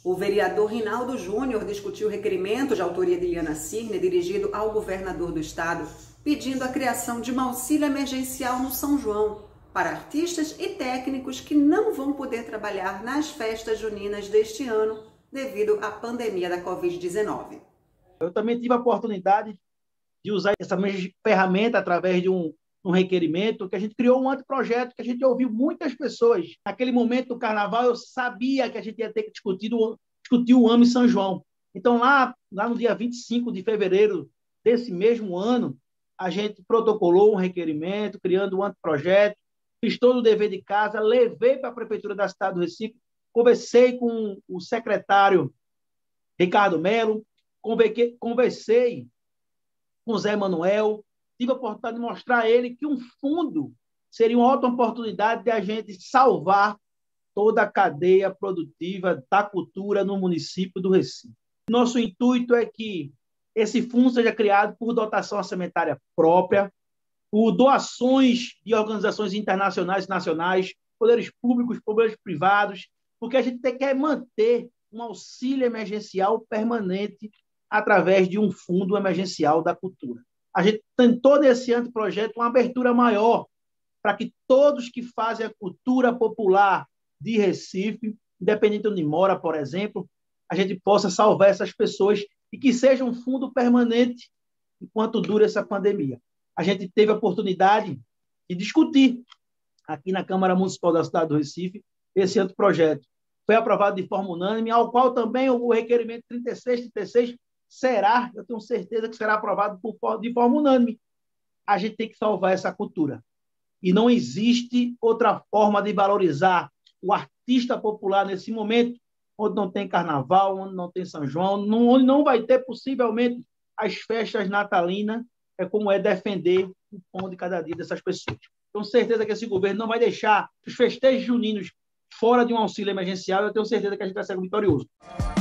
O vereador Rinaldo Júnior discutiu o requerimento de autoria de Liana Cirne, dirigido ao governador do estado, pedindo a criação de uma auxílio emergencial no São João, para artistas e técnicos que não vão poder trabalhar nas festas juninas deste ano, devido à pandemia da Covid-19. Eu também tive a oportunidade de usar essa mesma ferramenta através de um requerimento, que a gente criou um anteprojeto, que a gente ouviu muitas pessoas. Naquele momento do carnaval, eu sabia que a gente ia ter que discutir o AME São João. Então, lá no dia 25 de fevereiro desse mesmo ano, a gente protocolou um requerimento, criando um anteprojeto, fiz todo o dever de casa, levei para a Prefeitura da cidade do Recife, conversei com o secretário Ricardo Melo, conversei com o Zé Manuel, tive a oportunidade de mostrar a ele que um fundo seria uma ótima oportunidade de a gente salvar toda a cadeia produtiva da cultura no município do Recife. Nosso intuito é que esse fundo seja criado por dotação orçamentária própria, por doações de organizações internacionais e nacionais, poderes públicos, poderes privados, porque a gente quer manter um auxílio emergencial permanente através de um fundo emergencial da cultura. A gente tentou, nesse anteprojeto, uma abertura maior para que todos que fazem a cultura popular de Recife, independente de onde mora, por exemplo, a gente possa salvar essas pessoas e que seja um fundo permanente enquanto dura essa pandemia. A gente teve a oportunidade de discutir aqui na Câmara Municipal da cidade do Recife esse anteprojeto. Foi aprovado de forma unânime, ao qual também o requerimento 3636 será, eu tenho certeza que será aprovado de forma unânime. A gente tem que salvar essa cultura. E não existe outra forma de valorizar o artista popular nesse momento, onde não tem carnaval, onde não tem São João, onde não vai ter, possivelmente, as festas natalinas, como é defender o pão de cada dia dessas pessoas. Tenho certeza que esse governo não vai deixar os festejos juninos fora de um auxílio emergencial, eu tenho certeza que a gente vai ser vitorioso.